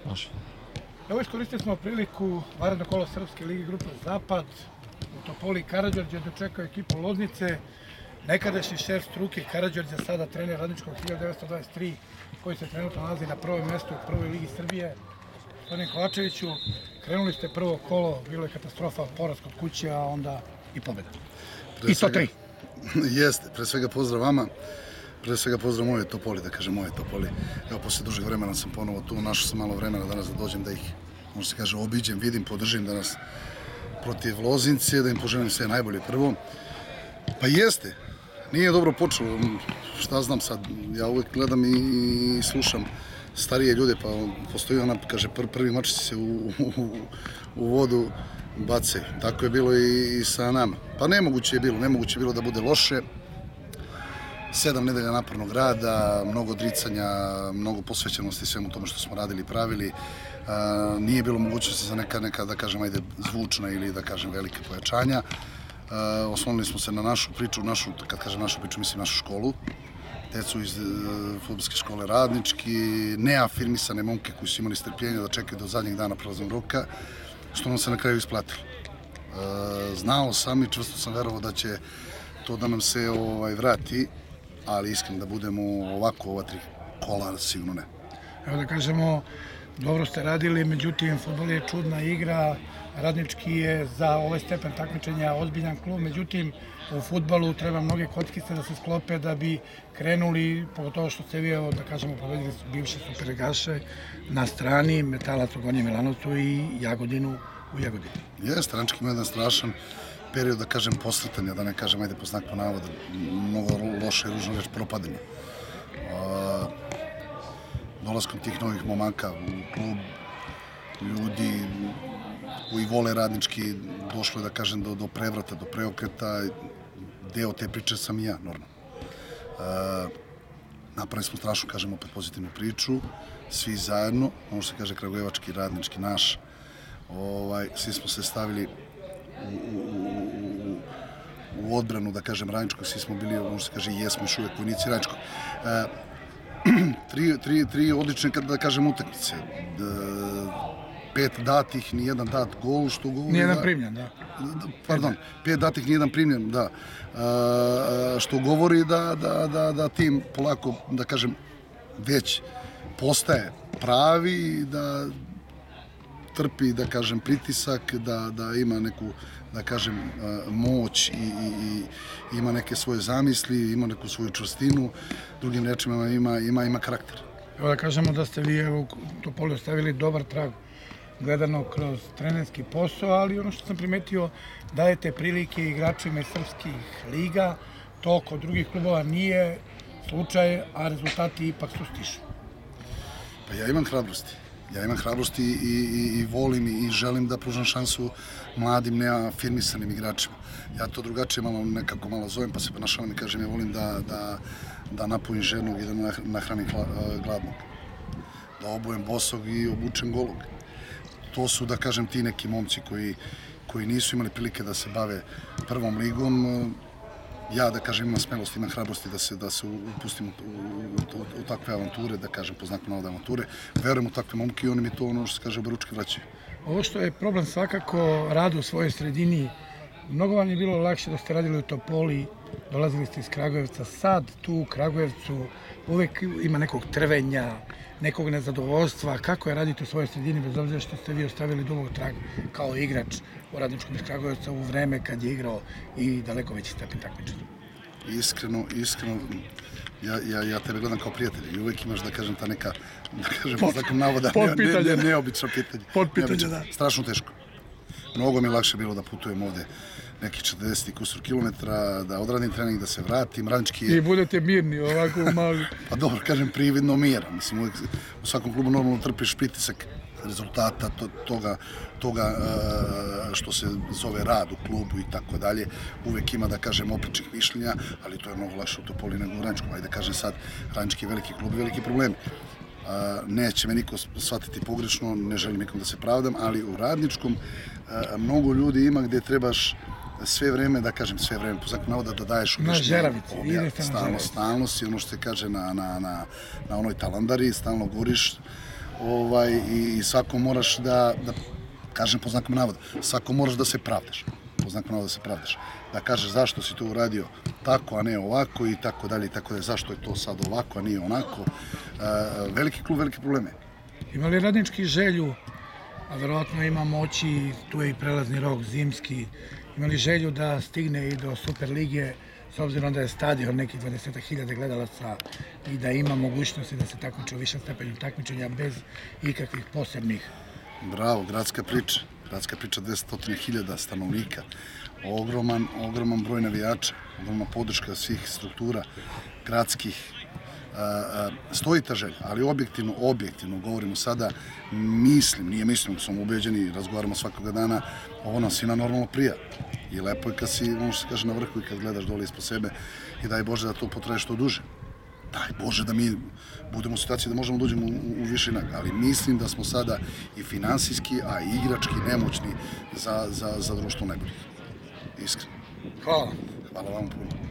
Može. Evo iskoristili smo priliku, vanredno kolo Srpske lige grupe Zapad, u Topoli Karađorđe dočekao ekipu Loznice, nekadašnji šef struke Karađorđe, sada trener Radničkog 1923, koji se trenutno nalazi na prvom mjestu u prvoj ligi Srbije. Gospodin Kovačeviću, krenuli ste prvo kolo, bilo je katastrofa, poraz kod kuće, a onda i pobjeda. I to 3. Jeste, pre svega pozdrav vama, pre svega pozdrav moje Topoli, da kažem moje Topoli. Evo, posle dužeg vremena sam ponovo tu, našao sam malo vremena danas da dođem, da ih, možda se kaže, obiđem, vidim, podržim danas protiv Loznice, da im poželim sve najbolje prvo. Pa jeste, nije dobro počelo, šta znam sad, ja uvek gledam i slušam starije ljude, pa postoji ona, kaže, prvi mačići se u vodu bace. Tako je bilo i sa nama. Pa nemoguće je bilo da bude loše. 7 nedelja napornog rada, mnogo odricanja, mnogo posvećenosti svemu tome što smo radili i pravili. Nije bilo mogućnosti za neka, da kažem, ajde, zvučna ili, da kažem, velike pojačanja. Oslonili smo se na našu priču, kad kažem našu priču, mislim našu školu. Decu iz fudbalske škole Radnički, neafirmisane momke koji su imali strpljenja da čekaju do zadnjeg dana prelaznog roka, što nam se na kraju isplatilo. Znao sam i čvrsto sam verovao da će to da nam se vrati, ali iskreno da budemo ovako, ova 3 kola, sigurno ne. Evo da kažemo, dobro ste radili, međutim, fudbal je čudna igra, Radnički je za ovaj stepen takmičenja ozbiljan klub, međutim, u fudbalu treba mnoge kockice da se sklope da bi krenuli, pogotovo što ste vi, da kažemo, pobedili su bivše superligaše na strani, Metalac u Gornjem Milanovcu i Jagodinu u Jagodini. Jeste, Radnički ima jedan strašan period, da kažem, posrtanja, da ne kažem, ajde po znak po navoda, mnogo loše i ružno reč, propadanje. Dolaskom tih novih momaka u klub, ljudi koji vole Radnički, došlo je, da kažem, do prevrata, do preokreta. Deo te priče sam i ja, normalno. Napravili smo strašno, kažem, opet pozitivnu priču, svi zajedno, ono što se kaže kragujevački, Radnički, naš. Svi smo se stavili u odbranu, da kažem, Radničkog, svi smo bili, ono što se kaže, jesmo još uvek vojnici Radničkog. Tri odlične, da kažem, utakmice. 5 datih, nijedan dat gol, što govori... Nijedan primljen, da. Pardon, 5 datih, nijedan primljen, da. Što govori da tim polako, da kažem, već postaje pravi, da trpi, da kažem, pritisak, da ima neku, da kažem, moć i ima neke svoje zamisli, ima neku svoju čvrstinu, drugim rečima ima karakter. Evo da kažemo da ste vi u Topoli ostavili dobar trag gledano kroz trenerski posao, ali ono što sam primetio, dajete prilike igračima iz srpskih liga, to kod drugih klubova nije slučaj, a rezultati ipak sustižu. Pa ja imam hrabrosti i volim i želim da pružam šansu mladim, neafirmisanim igračima. Ja to drugačije nekako malo zovem, pa se ponašavam i kažem, ja volim da napunim žednog i da nahranim gladnog. Da obujem bosog i obučem golog. To su, da kažem, ti neki momci koji nisu imali prilike da se bave prvom ligom. Ja, da kažem, imam smelosti, imam hrabrosti da se upustim u takve avanture, da kažem, po znaku navoda avanture. Verujem u takve momke i oni mi to, ono što se kaže, oberučke vraćaju. Ovo što je problem svakako rad u svojoj sredini, mnogo vam je bilo lakše da ste radili u Topoli, dolazili ste iz Kragujevca, sad tu u Kragujevcu uvek ima nekog trvenja, nekog nezadovoljstva. Kako je raditi u svojoj sredini, bez obzira što ste vi ostavili dugog traga kao igrač u Radničkom iz Kragujevca u vreme kad je igrao i daleko veći stepen takmičenja? Iskreno, ja tebe gledam kao prijatelj i uvek imaš, da kažem, ta neka, da kažem, po znakom navoda, neobično pitanje. Podpitanje, da. Strašno teško. Mnogo mi je lakše bilo da putujem ovde nekih 40 kusur kilometara, da odradim trening, da se vratim. Radnički je... I budete mirni ovako mali. Pa dobro, kažem, prividno mira. Mislim, uvijek u svakom klubu normalno trpiš pritisak rezultata, toga što se zove rad u klubu i tako dalje. Uvijek ima, da kažem, oprečnih mišljenja, ali to je mnogo lakše u Topoli nego u Radničkom. Ajde, kažem sad, Radnički je veliki klub, veliki problemi. Neće me niko shvatiti pogrešno, ne želim nikom da se pravdam, ali u Radničkom mnogo ljudi ima gde trebaš sve vreme, da kažem sve vreme, po znaku navoda da daješ objašnjenje. Stalno si, ono što se kaže na onoj talandari, stalno goriš, i svako moraš da kažem po znakom navoda, svako moraš da se pravdaš, po znakom navoda da se pravdaš, da kažeš zašto si to uradio tako, a ne ovako i tako dalje, zašto je to sad ovako, a nije onako. Veliki klub, velike probleme. Ima li Radnički želju, a verovatno ima moći, tu je i prelazni rok zimski, ima li želju da stigne i do Superlige, s obzirom da je stadion nekih 20.000 gledalaca i da ima mogućnosti da se takmiče u višem stepenu takmičenja bez ikakvih posebnih? Bravo, gradska priča 200.000 stanovnika, ogroman broj navijača, ogromna podrška svih struktura gradskih. Stoji ta želja, ali objektivno govorimo sada, nije mislim, sam ubeđeni, razgovaramo svakoga dana, ovo nam svima normalno prija. I lepo je kad si, ono što se kaže, na vrhu i kad gledaš dole ispod sebe i daj Bože da to potraje što duže. Daj Bože da mi budemo u situaciji da možemo da uđemo u višinak, ali mislim da smo sada i finansijski, a i igrački nemoćni za društvo najboljih. Iskreno. Hvala. Hvala vam puno.